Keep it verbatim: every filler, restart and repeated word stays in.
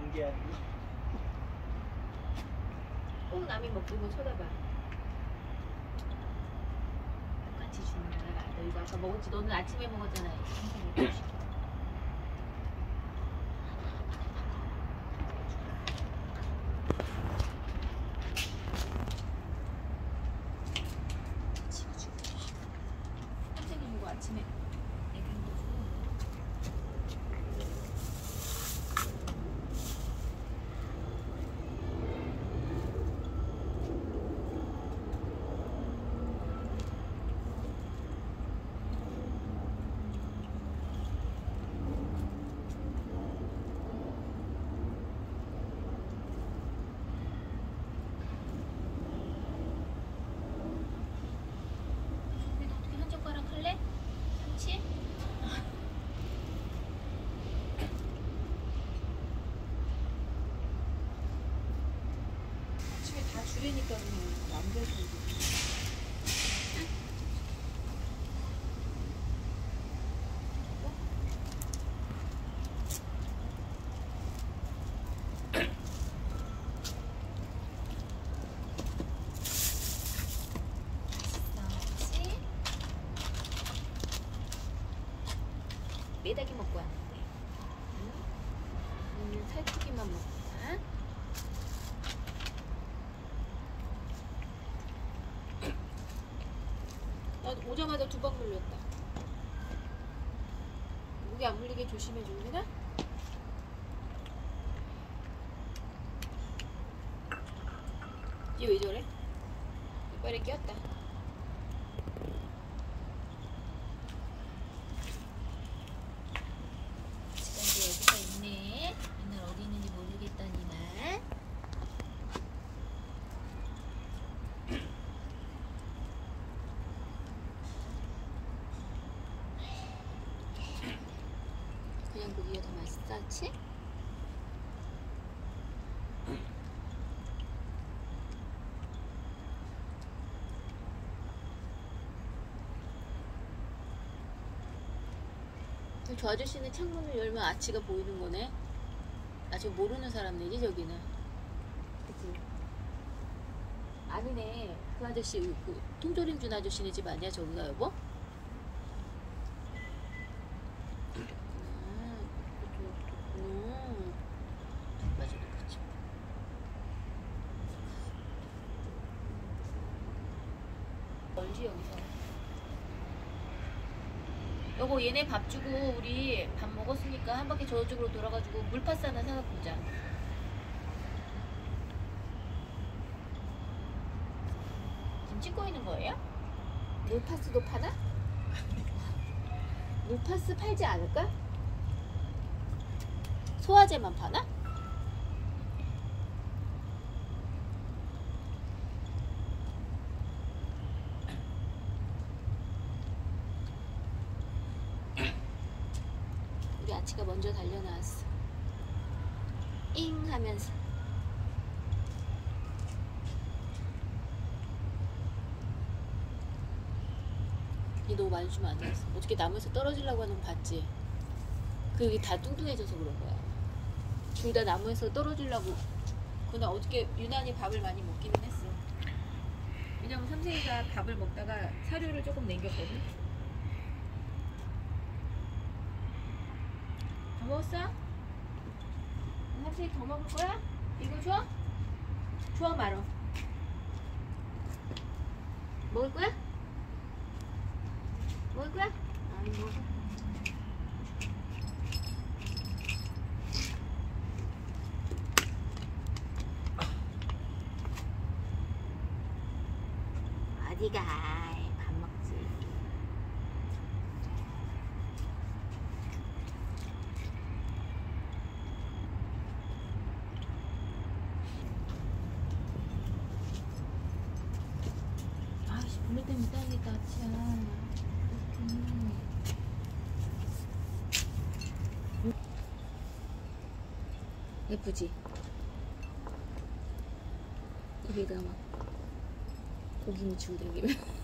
연기하는 거. 꼭 남이 먹는 거 쳐다봐. 똑같이 주는 거야. 너 이거 아까 먹었지? 너는 아침에 먹었잖아. 선생님 이거 아침에 애기도 주고. 다 줄이니까 남겨주고. 매다기 먹고 왔는데. 응? 오늘 살코기만 먹고. 오자마자 두 방 물렸다. 목이 안 물리게 조심해 주는구나. 얘 왜 저래? 이빨에 끼었다. 아직까지 여기가 있네. 맨날 어디 있는지 모르겠다니만. 그냥 고기가 더 맛있었지? 저 아저씨는 창문을 열면 아치가 보이는 거네. 아, 저 모르는 사람네지 저기는. 그치? 아니네. 그 아저씨, 그 통조림 준 아저씨네 집 아니야 저기가 여보? 멀지 여기서. 여보 얘네 밥 주고 우리 밥 먹었으니까 한 바퀴 저쪽으로 돌아가지고 물파스 하나 사갖고 오자. 지금 찍고 있는 거예요? 물파스도 파나? 물파스 팔지 않을까? 소화제만 파나? 우리 아치가 먼저 달려나왔어. 잉 하면서. 얘 너무 많이 주면 안 되겠어. 어떻게 나무에서 떨어지려고 하는 거 봤지? 그 여기 다 뚱뚱해져서 그런 거야. 둘 다 나무에서 떨어지려고. 그날 어저께 유난히 밥을 많이 먹기는 했어. 왜냐면 삼세이가 밥을 먹다가 사료를 조금 남겼거든. 더 먹었어? 삼세이 더 먹을 거야? 이거 줘? 줘 말어. 먹을 거야? 먹을 거야? 아니 먹어. 어디가? 밥 먹지. 아이씨, 불러 때문에 따니까 아치야. 음. 예쁘지? 입에다 막 고기 묻히고 다니면